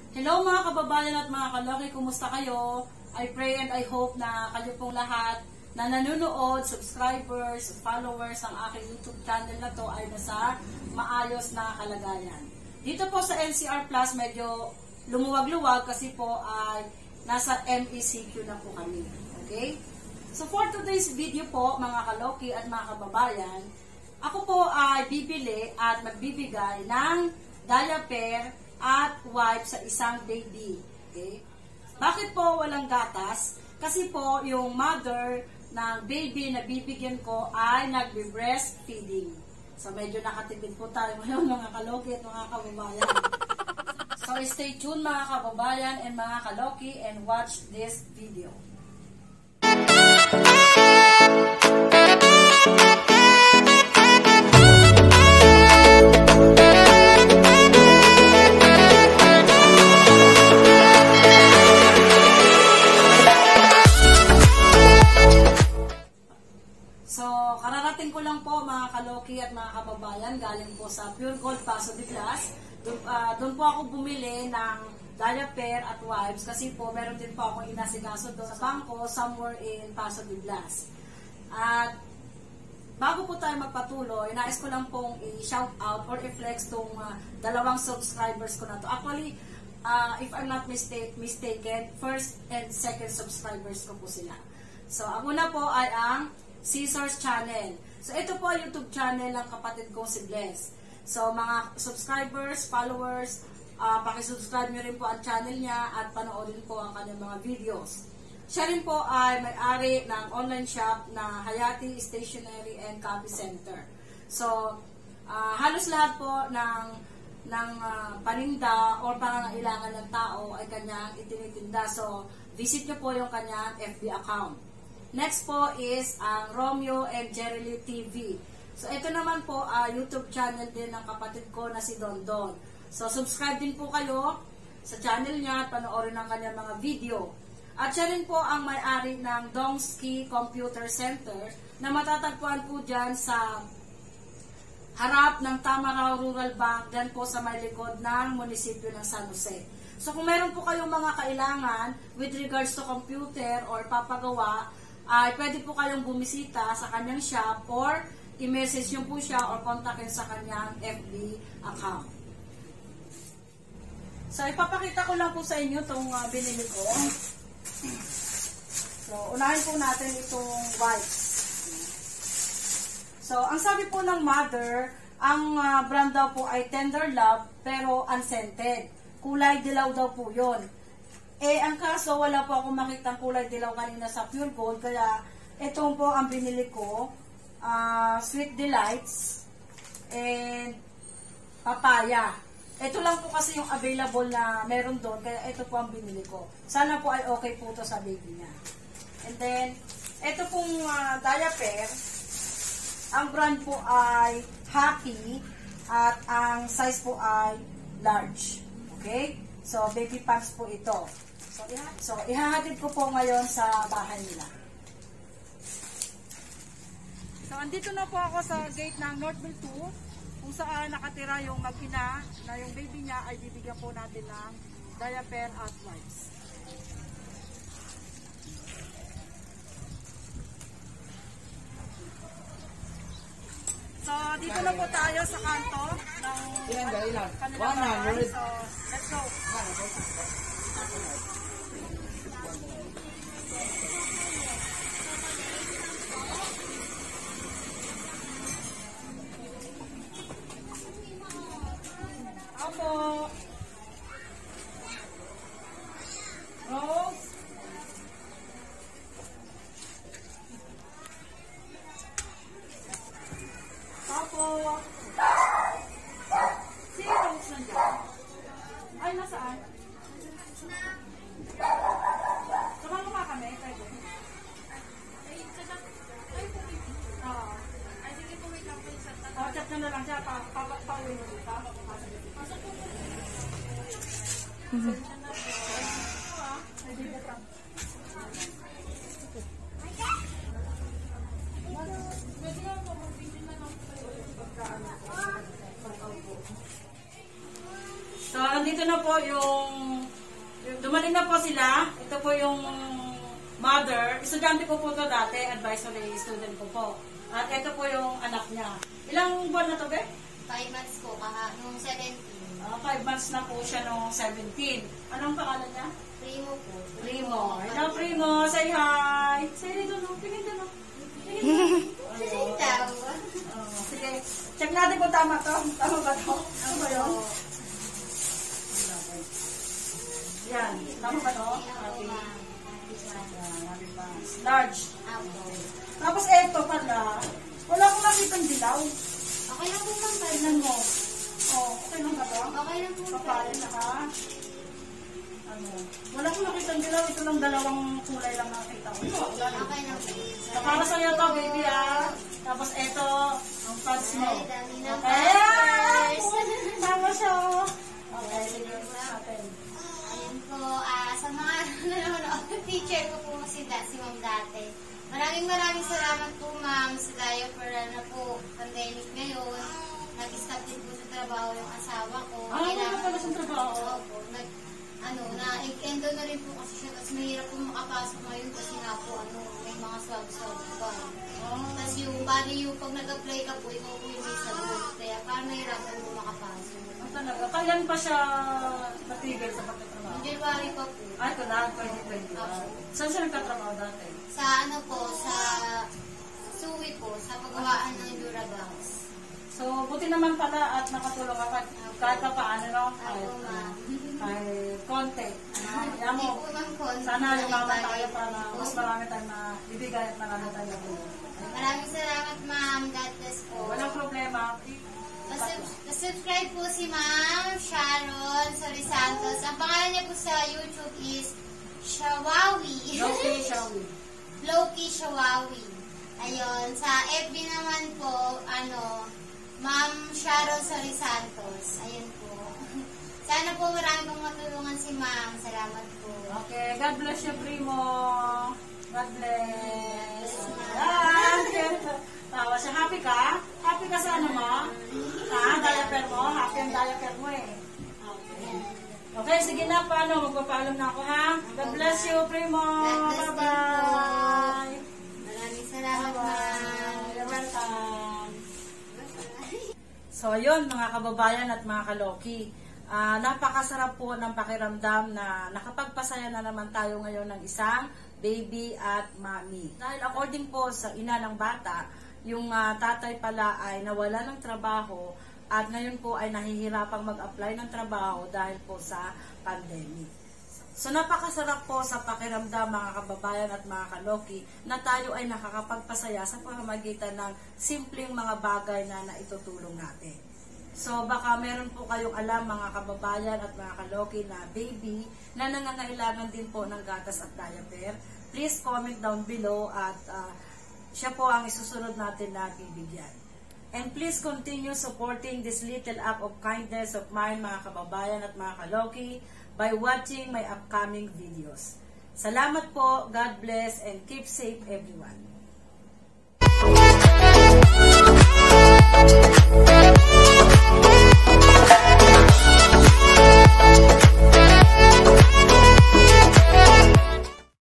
Hello mga kababayan at mga kaloki, kumusta kayo? I pray and I hope na kayo pong lahat na nanonood, subscribers, followers ng aking YouTube channel na to ay nasa maayos na kalagayan. Dito po sa NCR Plus medyo lumuwag-luwag kasi po ay nasa MECQ na po kami. Okay? So for today's video po mga kaloki at mga kababayan, ako po ay bibili at magbibigay ng diaper at wipe sa isang baby. Okay? Bakit po walang gatas? Kasi po yung mother ng baby na bibigyan ko ay nagbe-breastfeeding. So medyo nakatipid po tayo ngayon mga kaloki at mga kababayan. So stay tuned mga kababayan and mga kaloki and watch this video. So, kararating ko lang po mga kaloki at mga kababayan, galing po sa Pure Gold Paso de Blas. Doon po ako bumili ng diaper at wipes kasi po meron din po akong inasikaso doon sa bangko somewhere in Paso de Blas. At bago po tayo magpatuloy, nais ko lang pong i-shout out or i-flex tong dalawang subscribers ko na to. Actually, if I'm not mistaken, first and second subscribers ko po sila. So, ang una po ay ang Caesar's Channel. So, ito po ang YouTube channel ng kapatid kong si Bless. So, mga subscribers, followers, pakisubscribe nyo rin po ang channel niya at panoorin po ang kanyang mga videos. Siya rin po ay may-ari ng online shop na Hayati Stationery and Copy Center. So, halos lahat po ng paninda o pangangailangan ng tao ay kanyang itinitinda. So, visit nyo po yung kanyang FB account. Next po is ang Romeo and Jerry TV. So, ito naman po YouTube channel din ng kapatid ko na si Don Don. So, subscribe din po kayo sa channel niya at panoorin ang kanyang mga video. At siya rin po ang may-ari ng Dongski Computer Center na matatagpuan po dyan sa harap ng Tamaraw Rural Bank, dyan po sa may likod ng munisipyo ng San Jose. So, kung meron po kayong mga kailangan with regards to computer or papagawa, ay pwede po kayong bumisita sa kanyang shop or i-message nyo po siya or kontakin sa kanyang FB account. So, ipapakita ko lang po sa inyo itong binili ko. So, unahin po natin itong wipes. So, ang sabi po ng mother, ang brand daw po ay Tender Love pero unscented. Kulay dilaw daw po yun. Ang kaso, wala po akong makitang kulay dilaw kanina sa Pure Gold, kaya itong po ang binili ko, Sweet Delights, and Papaya. Ito lang po kasi yung available na meron doon, kaya ito po ang binili ko. Sana po ay okay po to sa baby niya. And then, ito pong diaper, ang brand po ay Happy, at ang size po ay large. Okay? So, baby pants po ito. So, ihahatid ko po ngayon sa bahay nila. So, andito na po ako sa gate ng Northville 2, kung saan nakatira yung mag-ina na yung baby niya ay bibigyan po natin ng diaper at wipes. So, dito na po tayo sa kanto ng kanilang bahay. So, let's go. Opo. Rose. Opo. Si Rose nandiyan. Ay, nasaan? Sumama ka kami, pwede. Oo. Ay, sige po, wait lang po yung santa. O, chat na lang siya. Pa-uwi mo dito. Pasok po po. So, andito na po yung Dumating na po sila. Ito po yung mother. Estudyante ko po ito dati. Advisory student ko po. At ito po yung anak niya. Ilang buwan na to, be? 5 months po, nung 17. 5 months na po siya nung 17. Anong pangalan niya? Primo po. Primo. Hello, Primo. Say hi. Say dito, no? Tingin doon, no? Tingin Daw. Sige. Check natin kung tama to. Tama ba to? Ano ba yun? Yan. Tama ba to? Happy. Happy Pass. Large. Tapos eto pala. Wala akong nakitang dilaw. Okay lang po ma'am. Tignan mo. Oh, okay lang ba to? Okay lang po. Papalin na ka. Ano? Wala akong nakitang dilaw. Ito lang dalawang kulay lang nakita ko. Wala lang. Okay lang po. Para sa'yo to, baby, ah. Tapos eto, ang pads mo. Ay, dami na Okay. pads. Tama siya. Okay, sige natin. Ayun po, sa mga nanonood, teacher ko po si Ma'am dati. Maraming salamat po ma'am sa diaper na po, pandemic ngayon. Nag-stop din po sa trabaho yung asawa ko. Wala pala sa trabaho. Opo, na-endo na rin po kasi siya. Tapos mahirap po makapasok ngayon kasi nga po, may mga swab-swab pa. Tapos yung pag nag-apply ka po, ikaw po yung may sagot. Kaya parang nahirapan po makapasok. Talaga. Kailan pa siya natigil sa pagtatrabaho? Yung January pa po. Ay, ito na, 2020. Saan siya nagtatrabaho dati? Sa sa suwi po, sa paggawaan ng Durabox. So, buti naman pala at nakatulong ka kahit pa paano, no? Ako ma'am. Ay, konti. Kaya Hindi mo, po ma'am ko. sana lumaman tayo para mas marami tayong ibigay at marami tayong nabulong. Maraming salamat ma'am. God bless po. Walang problema. Subscribe po si Ma'am Sharon Sori Santos. Ang pangalan niya po sa YouTube is Shawawi. Okay, shall we? Loki Shawawi. Ayun. Sa FB naman po, Ma'am Sharon Sori Santos. Ayun po. Sana po marami pong matulungan si Ma'am. Salamat po. Okay, God bless you, Primo. God bless. Tawa siya. Happy ka? Happy ka sa ano mo? Diaper mo? Happy ang diaper mo eh. Okay, sige na. Paano? Magpapaalam na ako, ha? God bless you, Primo. God bless Bye-bye. Maraming salamat ma'am. You're welcome. So, ayun, mga kababayan at mga kaloki. Napakasarap po ng pakiramdam na nakapagpasaya na naman tayo ngayon ng isang baby at mommy. Dahil according po sa ina ng bata, yung tatay pala ay nawala ng trabaho at ngayon po ay nahihirapang mag-apply ng trabaho dahil po sa pandemic. So napakasarap po sa pakiramdam mga kababayan at mga kaloki na tayo ay nakakapagpasaya sa pamamagitan ng simpleng mga bagay na naitutulong natin. So baka meron po kayong alam mga kababayan at mga kaloki na baby na nangangailangan din po ng gatas at diaper. Please comment down below at siya po ang isusunod natin na bibigyan. And please continue supporting this little act of kindness of mine mga kababayan at mga kaloki by watching my upcoming videos. Salamat po, God bless, and keep safe everyone.